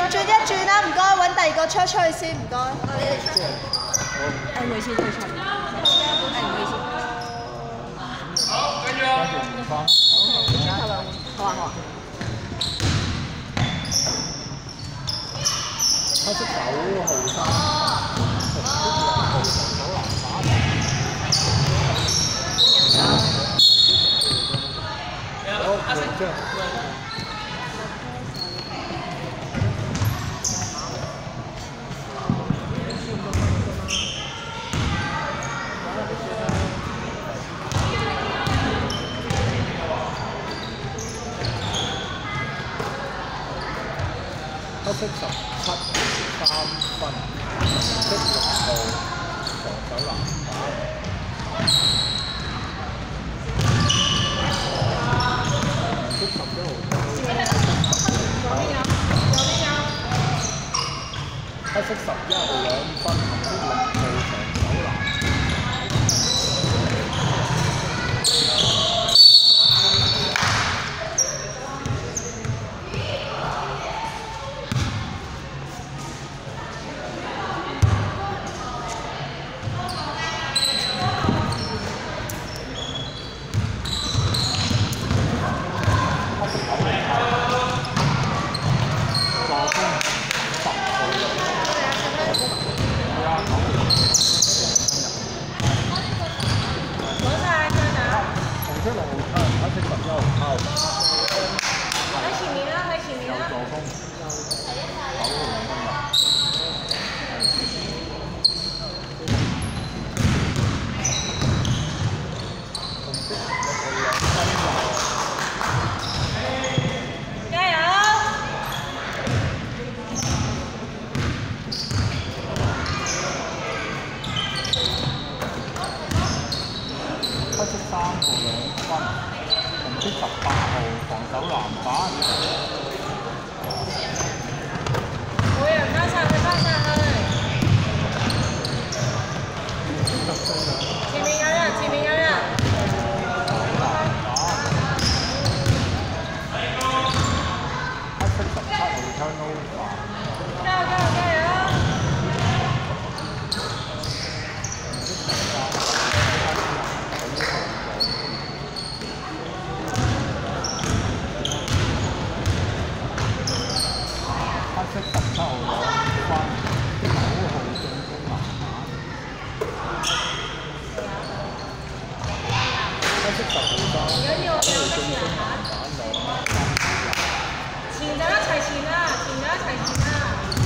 轉一轉啦，唔該，揾第二個出去先，唔該。你哋出。 誒，唔好意思，退出。誒，唔好意思。 好，跟住啊。 好，轉頭兩換。好啊，好啊。 黑色9號衫，紅色2號防守籃板。好，兩張。黑色17 3分，紅色6號防守籃板。紅色11號黑色11號2分，紅色6號防守籃板。黑色3號2分，紅色18號防守籃板。 冇人翻晒去，翻晒去。前面有人，前面有人。 黑色17號 turnover。 加油加油加油！黑色17號2分，9號進攻籃板。黑色10號3分，9號進攻籃板2分。 前就一齊前啦，前就一齊前啦。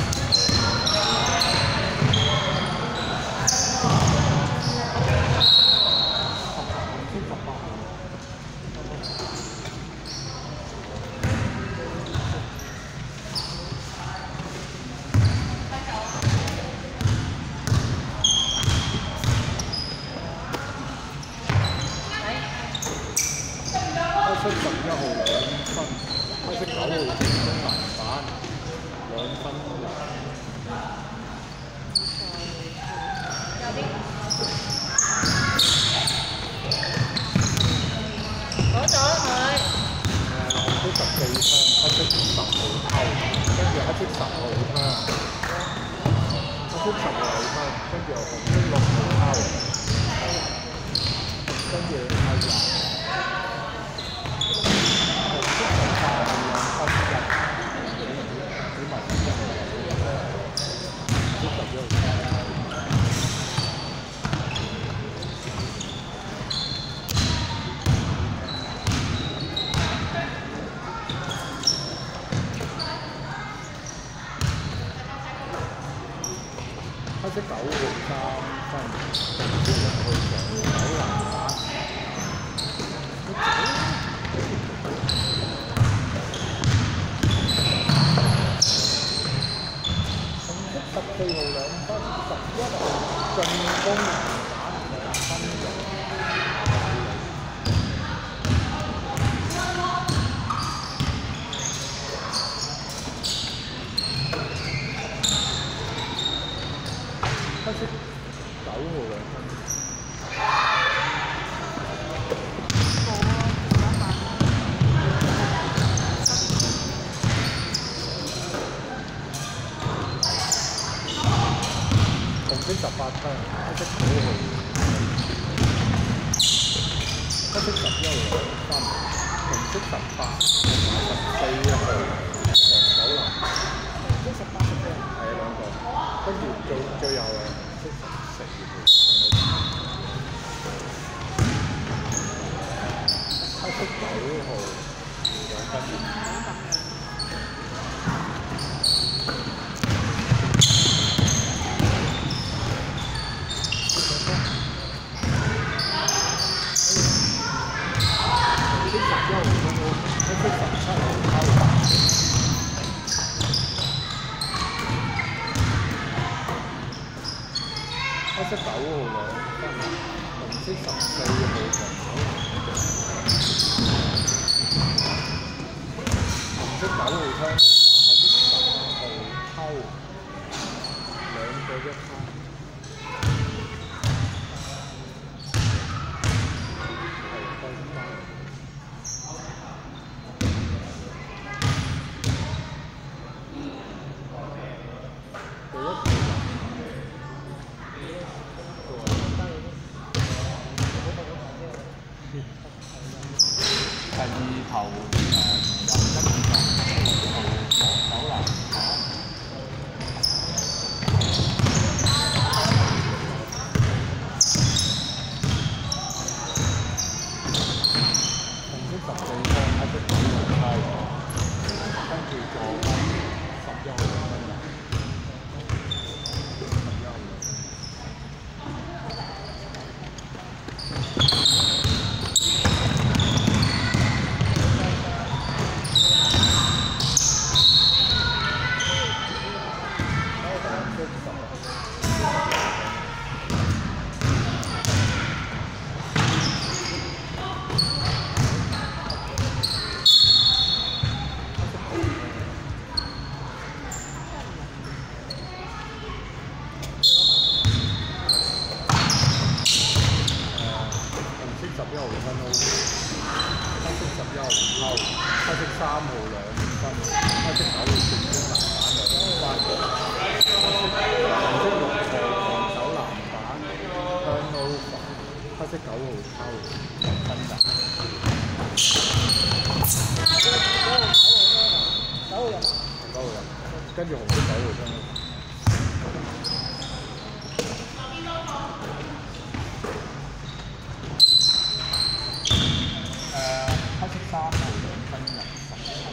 黑色11號2分，黑色9號進攻籃板2分入。 攞咗啦佢。 紅色14槍，黑色10號偷，跟住黑色10號槍，黑色10號槍，跟住紅色6號偷，跟住係藍。黑色9號3分，紅色6號防守籃板。紅色14號2分，11號進攻籃板2分入。黑色9號2分。黑 8分，黑色9號，黑色11號2分，紅色18同埋14號防守籃板。 都18個。 係兩個，跟住最後係紅色14號。黑色9號2分。黑色9號2分，紅色14號防守籃板。紅色9號turnover，黑色10號偷2個1分。第二球跟住紅色9號turnover。黑色3號2分入17。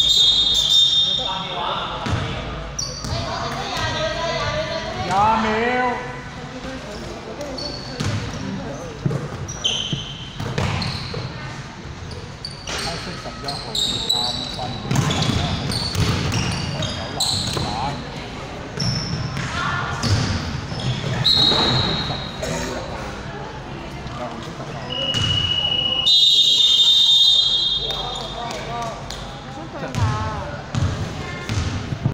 阿明。